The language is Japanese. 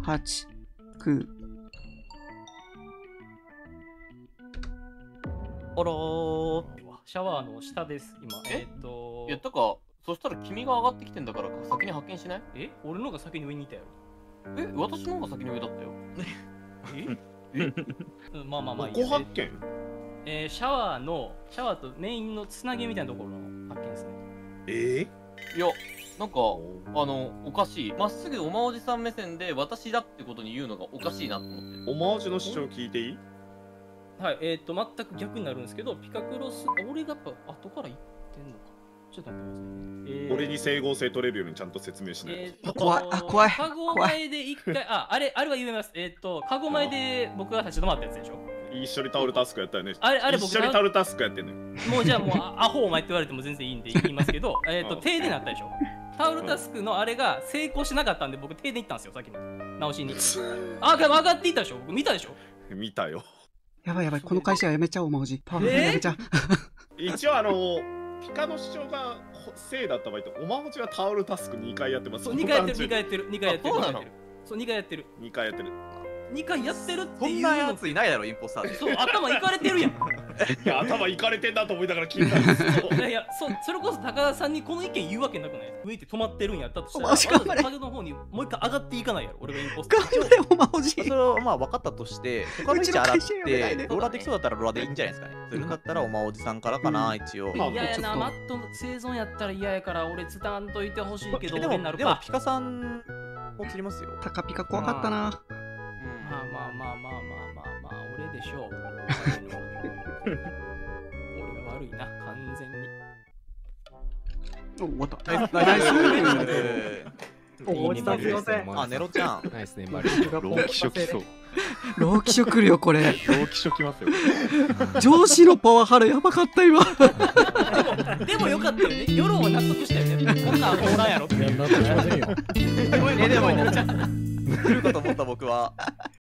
8、9。 あらー。シャワーの下です、今。 いや、だからそしたら君が上がってきてんだから先に発見しない？ 俺のが先に上にいたよ。 私の方が先に上だったよ。 まあまあまあいいご発見。 シャワーとメインのつなぎみたいなところの発見ですね。 いや、なんかおかしい。まっすぐおまおじさん目線で私だってことに言うのがおかしいなと思って。 おまおじの主張聞いていい？ はい、全く逆になるんですけど、ピカクロス、俺がやっぱ後から言ってんのか。ちょっと待ってくださいね。 俺に整合性取れるようにちゃんと説明しない。 怖い、怖い。 カゴ前で一回、あれは言えます。カゴ前で僕が立ち止まったやつでしょ。 一緒にタオルタスクやったよね。 あれ僕一緒にタオルタスクやってんね。 もうじゃあもうアホお前って言われても全然いいんで言いますけど、停電になったでしょ。タオルタスクのあれが成功しなかったんで僕停電行ったんですよ、さっきの直しに。上がっていったでしょ。僕見たでしょ。 見たよ。 やばいやばい、この会社はやめちゃおう、おまおじ。パワフルやめちゃう。 一応ピカの主張が正だった場合と、おまおじはタオルタスク2回やってます。 そう、2回やってる。そう、2回やってる。 2回やってる。 2回やってるっていう。 そんなやついないだろ、インポスターで。 そう、頭いかれてるやん。 いや、頭いかれてんだと思いながら聞いたんですよ。 いや、それこそ高田さんにこの意見言うわけなくない？上って止まってるんやったとしたら、 マジか、 まず影の方にもう一回上がっていかないやろ、俺がインポスター。 頑張れ、おまおじ。 それをまあ分かったとして、他の位置洗って、ローラーできそうだったらローラーでいいんじゃないですかね。するんだったらおまおじさんからかな、一応。 嫌やな、マットの生存やったら嫌やから、俺つたんといてほしいけど、 で俺になるか。 もピカさんも釣りますよ。 タカピカ怖かったな。 まあ、俺でしょう。俺が悪いな、完全に。 お、終わった。 ナイス。 おおじさんすいません。 あ、ネロちゃん。 ナイスね、マリオ。老気書来そう。 老気書来るよ、これ。 老気書来ますよ。 上司のパワハラやばかった今。 でもよかったよね。世論は納得したよね。こんなんおらんやろって。 でも来るかと思った僕は